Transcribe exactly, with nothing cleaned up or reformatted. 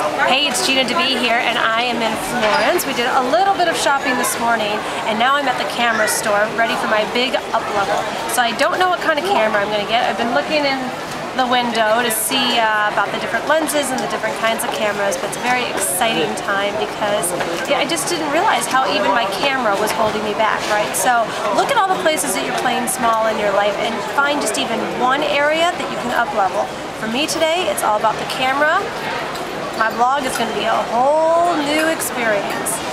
Hey, it's Gina DeVee here, and I am in Florence. We did a little bit of shopping this morning, and now I'm at the camera store, ready for my big up level. So I don't know what kind of camera I'm going to get. I've been looking in the window to see uh, about the different lenses and the different kinds of cameras, but it's a very exciting time because yeah, I just didn't realize how even my camera was holding me back, right? So look at all the places that you're playing small in your life and find just even one area that you can up level. For me today, it's all about the camera. My vlog is going to be a whole new experience.